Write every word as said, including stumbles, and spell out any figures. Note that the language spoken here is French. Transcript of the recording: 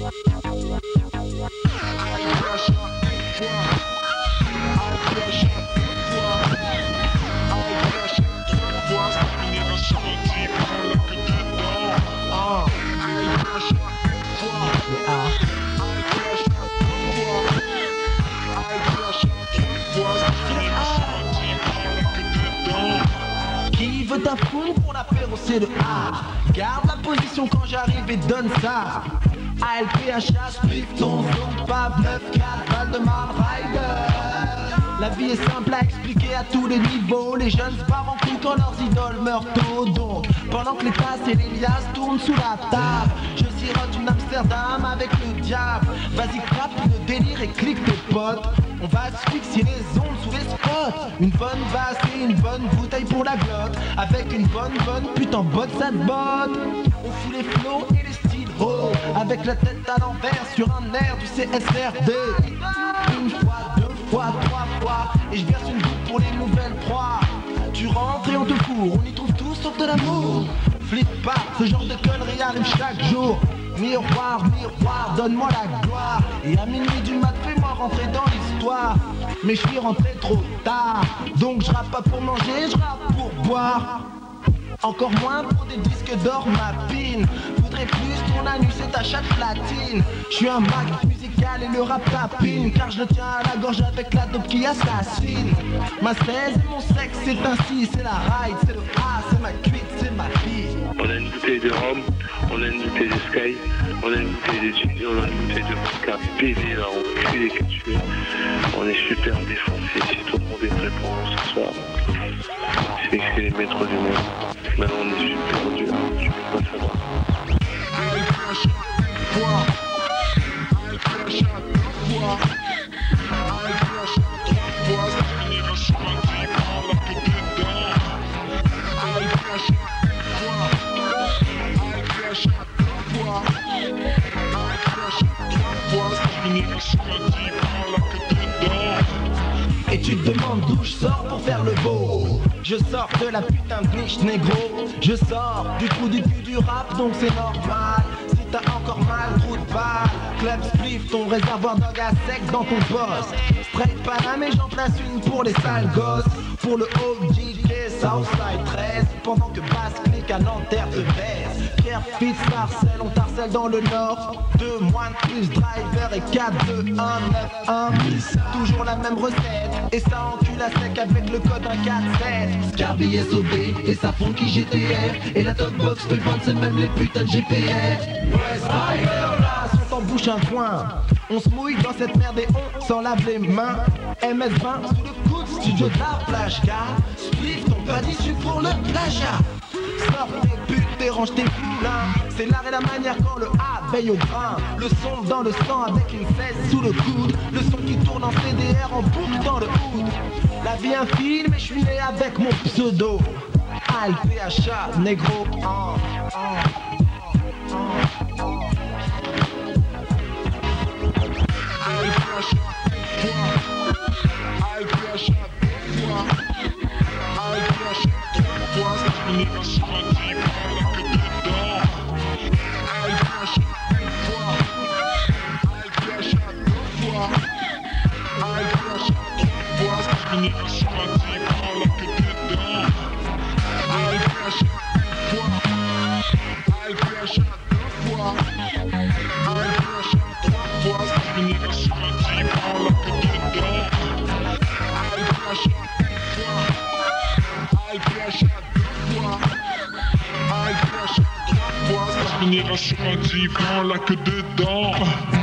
Qui veut ta foule pour l'apéro, c'est le A. Garde la position quand j'arrive et donne ça. A L P H A, split ton zone, Pav neuf quatre, Valdemar Rider. La vie est simple à expliquer à tous les niveaux. Les jeunes se barrent en couille quand leurs idoles meurent tôt. Donc, pendant que les tasses et les liasses tournent sous la table, je sirote une Amsterdam avec le diable. Vas-y, clap le délire et clique tes potes. On va asphyxier les ondes sous les spots. Une bonne basse et une bonne bouteille pour la glotte. Avec une bonne bonne putain botte ça te botte. On fout les flots et les stylos. Avec la tête à l'envers sur un air du C S R D. Une fois, deux fois, trois fois. Et je verse une goutte pour les nouvelles proies. Tu rentres et on te fourre. On y trouve tout sauf de l'amour. Flip pas, ce genre de conneries arrive chaque jour. Miroir, miroir, donne-moi la gloire. Et à minuit du mat, fais-moi rentrer dans l'histoire. Mais je suis rentré trop tard. Donc je rappe pas pour manger, je rappe pour boire. Encore moins pour des disques d'or, ma pine. Voudrais plus ton anus et ta chatte platine. Je suis un mag musical et le rap tapine. Car je le tiens à la gorge avec la dope qui assassine. Ma seize et mon sexe, c'est ainsi. C'est la ride, c'est le A, c'est ma cuite, c'est ma vie. On a une bouteille de rhum, on a une bouteille de Sky, on a une bouteille de Gin, on a une bouteille de vodka. Bébé là, on cul que tu es. On est super défoncé, si tout le monde est prêt pour nous ce soir. C'est que c'est les maîtres du monde. Maintenant on est super dur, tu peux pas savoir. Et tu te demandes d'où je sors pour faire le beau. Je sors de la putain de niche négro. Je sors du trou du cul du rap, donc c'est normal. Si t'as encore mal, trou de balle. Club spliff, ton réservoir de gaz sec dans ton boss. Straight Paname et j'en place une pour les sales gosses. Pour le O G K Southside treize. Pendant que Basse clique à Nanterre te baisse. Pierre Fitz Marcel, on t'harcèle dans le nord. Deux moines plus driver et quatre, deux, un, neuf, un. Toujours la même recette. Et ça encule à sec avec le code un quatre sept. Scarby S O B et sa funky G T R. Et la top box peut vendre, c'est même les putains de G P R. West Rider là, sont en bouche un coin. On se mouille dans cette merde et on s'en lave les mains. M S vingt sous le coude, studio de la plage car Spliff ton pas d'issue pour le plagiat. Sors tes putes et range tes poulains. C'est l'art et la manière quand le A veille au grain. Le son dans le sang avec une fesse sous le coude. Le son qui tourne en C D R en boucle dans le hood. La vie un film et je suis né avec mon pseudo A L P H A, négro. Oh, oh, oh, oh. Sur un divan, là que dedans.